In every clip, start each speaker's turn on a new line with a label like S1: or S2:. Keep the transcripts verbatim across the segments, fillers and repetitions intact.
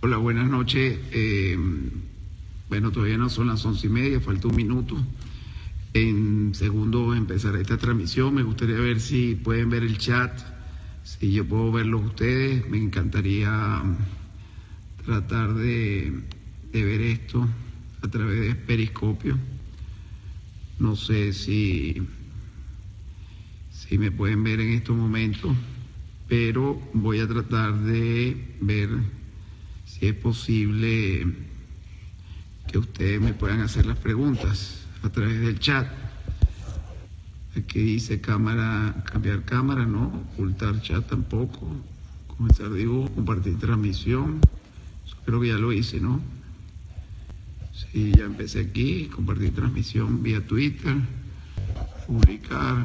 S1: Hola, buenas noches. Eh, bueno, todavía no son las once y media, falta un minuto. En segundos empezará esta transmisión. Me gustaría ver si pueden ver el chat, si yo puedo verlos ustedes. Me encantaría tratar de, de ver esto a través de Periscopio. No sé si, si me pueden ver en estos momentos, pero voy a tratar de ver si es posible que ustedes me puedan hacer las preguntas a través del chat. Aquí dice cámara, cambiar cámara, no, ocultar chat tampoco, comenzar dibujo, compartir transmisión. Eso creo que ya lo hice, ¿no? Sí, ya empecé aquí, compartir transmisión vía Twitter, publicar.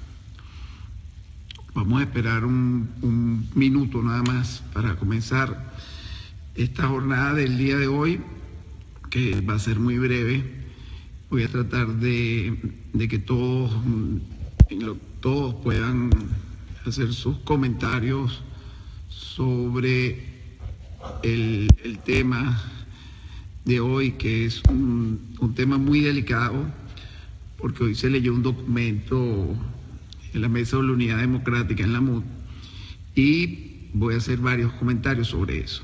S1: Vamos a esperar un, un minuto nada más para comenzar esta jornada del día de hoy, que va a ser muy breve. Voy a tratar de, de que todos, todos puedan hacer sus comentarios sobre el, el tema de hoy, que es un, un tema muy delicado, porque hoy se leyó un documento en la Mesa de la Unidad Democrática, en la M U D, y voy a hacer varios comentarios sobre eso.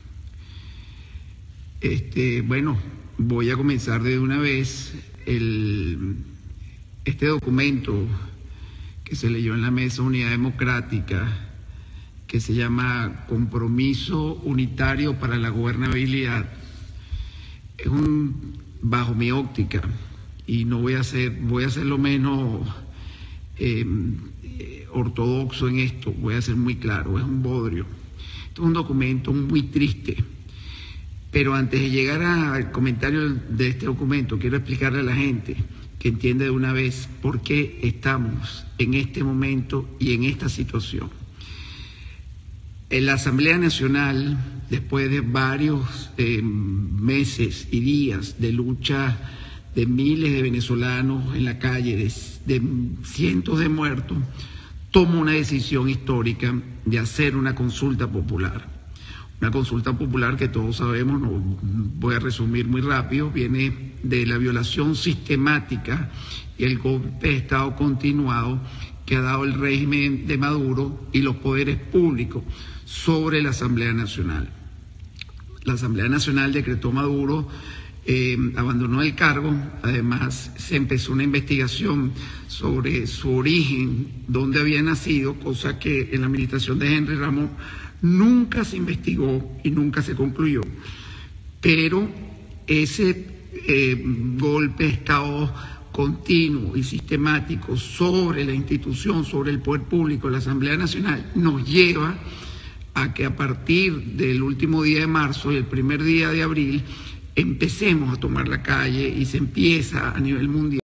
S1: Este, bueno, voy a comenzar de una vez. El, este documento que se leyó en la Mesa de Unidad Democrática, que se llama Compromiso Unitario para la Gobernabilidad, es un, bajo mi óptica, y no voy a hacer, voy a ser lo menos eh, ortodoxo en esto, voy a ser muy claro, es un bodrio. Esto es un documento muy triste. Pero antes de llegar al comentario de este documento, quiero explicarle a la gente que entienda de una vez por qué estamos en este momento y en esta situación. En la Asamblea Nacional, después de varios eh, meses y días de lucha de miles de venezolanos en la calle, de, de cientos de muertos, toma una decisión histórica de hacer una consulta popular. Una consulta popular que todos sabemos, no voy a resumir muy rápido, viene de la violación sistemática y el golpe de Estado continuado que ha dado el régimen de Maduro y los poderes públicos sobre la Asamblea Nacional. La Asamblea Nacional decretó Maduro, eh, abandonó el cargo, además se empezó una investigación sobre su origen, dónde había nacido, cosa que en la administración de Henry Ramos nunca se investigó y nunca se concluyó. Pero ese eh, golpe de Estado continuo y sistemático sobre la institución, sobre el poder público, la Asamblea Nacional, nos lleva a que a partir del último día de marzo y el primer día de abril empecemos a tomar la calle y se empieza a nivel mundial